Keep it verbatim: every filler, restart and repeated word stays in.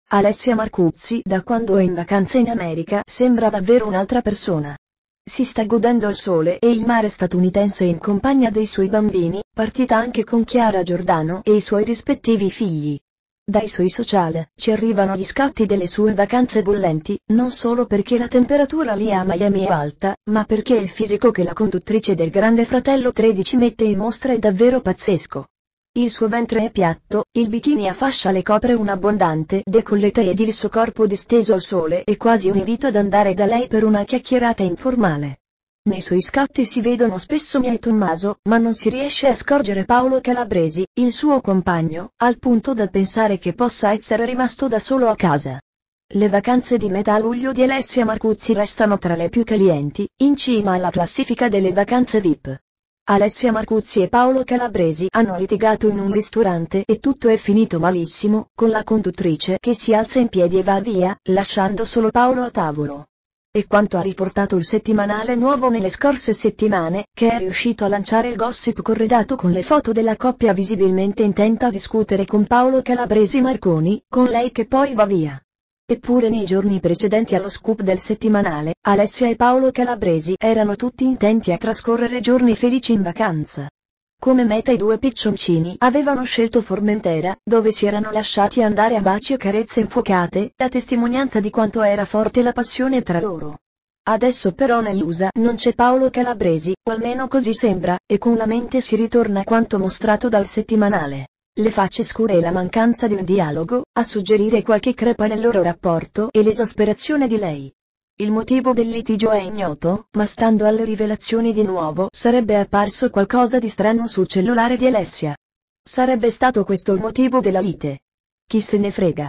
Alessia Marcuzzi, da quando è in vacanza in America, sembra davvero un'altra persona. Si sta godendo il sole e il mare statunitense in compagnia dei suoi bambini, partita anche con Chiara Giordano e i suoi rispettivi figli. Dai suoi social ci arrivano gli scatti delle sue vacanze bollenti, non solo perché la temperatura lì a Miami è alta, ma perché il fisico che la conduttrice del Grande Fratello tredici mette in mostra è davvero pazzesco. Il suo ventre è piatto, il bikini a fascia le copre un abbondante décolleté ed il suo corpo disteso al sole è quasi un invito ad andare da lei per una chiacchierata informale. Nei suoi scatti si vedono spesso Mia e Tommaso, ma non si riesce a scorgere Paolo Calabresi, il suo compagno, al punto da pensare che possa essere rimasto da solo a casa. Le vacanze di metà luglio di Alessia Marcuzzi restano tra le più calienti, in cima alla classifica delle vacanze V I P. Alessia Marcuzzi e Paolo Calabresi hanno litigato in un ristorante e tutto è finito malissimo, con la conduttrice che si alza in piedi e va via, lasciando solo Paolo a tavolo. E quanto ha riportato il settimanale Nuovo nelle scorse settimane, che è riuscito a lanciare il gossip corredato con le foto della coppia visibilmente intenta a discutere con Paolo Calabresi Marconi, con lei che poi va via. Eppure nei giorni precedenti allo scoop del settimanale, Alessia e Paolo Calabresi erano tutti intenti a trascorrere giorni felici in vacanza. Come meta i due piccioncini avevano scelto Formentera, dove si erano lasciati andare a baci e carezze infuocate, a testimonianza di quanto era forte la passione tra loro. Adesso però nell'U S A non c'è Paolo Calabresi, o almeno così sembra, e con la mente si ritorna a quanto mostrato dal settimanale. Le facce scure e la mancanza di un dialogo, a suggerire qualche crepa nel loro rapporto e l'esasperazione di lei. Il motivo del litigio è ignoto, ma stando alle rivelazioni di Nuovo sarebbe apparso qualcosa di strano sul cellulare di Alessia. Sarebbe stato questo il motivo della lite? Chi se ne frega.